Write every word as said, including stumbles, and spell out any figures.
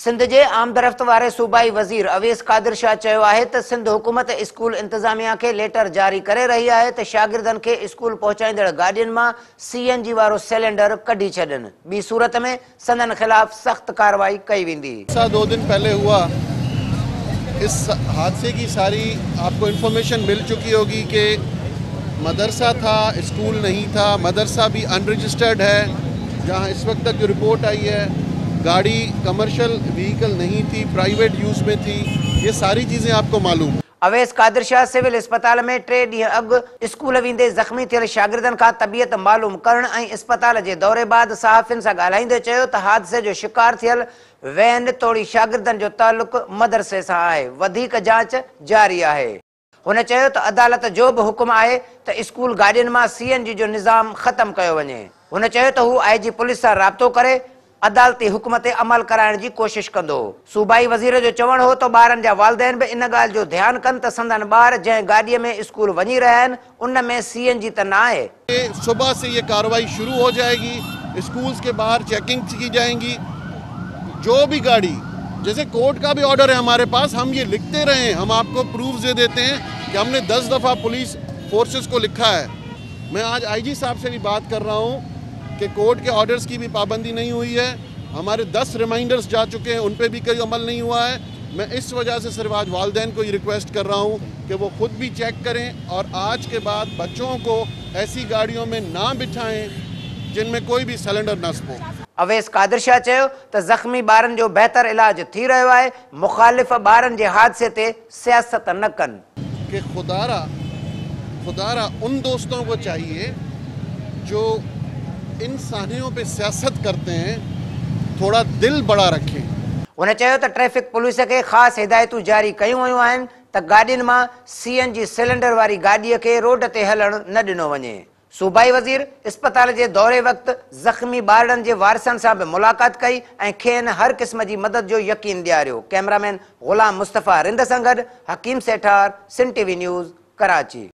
सिंध जे आमदरफ्त वारे सूबाई वज़ीर अवेस कादिर शाह चयो आहे त सिंध हुकूमत स्कूल इंतज़ामिया खे लेटर जारी करे रही आहे त शागिर्दनि खे स्कूल पहुचाईंदड़ गाॾियुनि मां सी एन जी वारो सिलेंडर कढी छॾनि। ॿी सूरत में संदन ख़िलाफ़ सख़्त कार्रवाई कई वेंदी। दो दिन पहले हुआ इस हादसे की सारी आपको इन्फॉर्मेशन मिल चुकी होगी कि मदरसा था, स्कूल नहीं था। मदरसा भी अनरजिस्टर्ड है, जहां इस वक्त तक जो रिपोर्ट आई है गाड़ी कमर्शियल व्हीकल नहीं थी, प्राइवेट यूज़ में थी। ये सारी चीज़ें आपको मालूम। अवेस कादिर शाह सिविल अस्पताल में टे ॾींहं अॻु स्कूल वेंदे ज़ख़्मी थियल शागिर्दनि खां तबियत मालूम करण ऐं अस्पताल जे दौरे बाद सहाफ़ियुनि सां ॻाल्हाईंदे चयो त हादसे जो शिकार थियल वैन तोड़ी शागिर्दनि जो तालुक़ मदरसे सां आहे। वधीक जांच जारी आहे। हुन चयो त अदालत जो बि हुकुम आहे त स्कूल गाॾियुनि मां सी एन जी जो निज़ाम ख़तमु कयो वञे। हुन चयो त हू आई जी पुलिस सां राब्तो करे अदालती हुकुम ते अमल कराइण जी कोशिश कंदो। सूबाई वज़ीर जो चवणु हो त ॿारनि जा वालिदैन बि इन ॻाल्हि जो ध्यानु कनि त संदन ॿार जंहिं गाॾीअ में स्कूल वञी रहिया आहिनि उन में सी एन जी त न आहे। सुबह से ये कार्रवाई शुरू हो जाएगी। स्कूल्स के बाहर चेकिंग की जाएंगी। जो भी गाड़ी, जैसे कोर्ट का भी ऑर्डर है हमारे पास, हम ये लिखते रहे हैं, हम आपको प्रूफ दे देते हैं कि हमने दस दफ़ा पुलिस फोर्सेस को लिखा है। मैं आज आई जी साहब से भी बात कर रहा हूँ कि कोर्ट के ऑर्डर्स की भी पाबंदी नहीं हुई है। हमारे दस रिमाइंडर्स जा चुके हैं, उन पे भी कोई अमल नहीं हुआ है। मैं इस वजह से सिर्फ आज वालिदैन को ये रिक्वेस्ट कर रहा हूँ कि वो खुद भी चेक करें और आज के बाद बच्चों को ऐसी गाड़ियों में ना बिठाएं जिनमें कोई भी सिलेंडर नस्ब हो। अवेस कादिर शाह चयो त ज़ख़्मी ॿारनि जो बहितर इलाज थी रहियो आहे। मुख़ालिफ़ ॿारनि जे हादसे ते सियासत न कनि। कि खुदारा खुदारा उन दोस्तों को चाहिए जो इंसानियों पे सियासत करते हैं, थोड़ा दिल बड़ा रखें। हुन चयो त ट्रैफिक पुलिस खे ख़ासि हिदायतूं जारी कयूं वयूं आहिनि त गाॾियुनि मां सी एन जी सिलेंडर वारी गाॾीअ खे रोड ते हलणु न ॾिनो वञे। सूबाई वज़ीर अस्पताल जे दौरे वक़्तु ज़ख़्मी ॿारनि जे वारिसनि सां बि मुलाक़ात कई ऐं खेनि हर क़िस्म जी मदद जो यकीन ॾियारियो। कैमरामैन ग़ुलाम मुस्तफ़ा रिंद सां गॾु हकीम सेठार, सिंध टीवी न्यूज़, कराची।